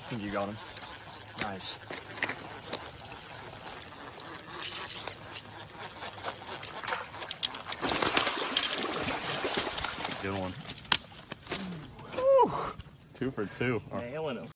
think you got him. Nice. Good one. Woo. 2 for 2. Nailing him.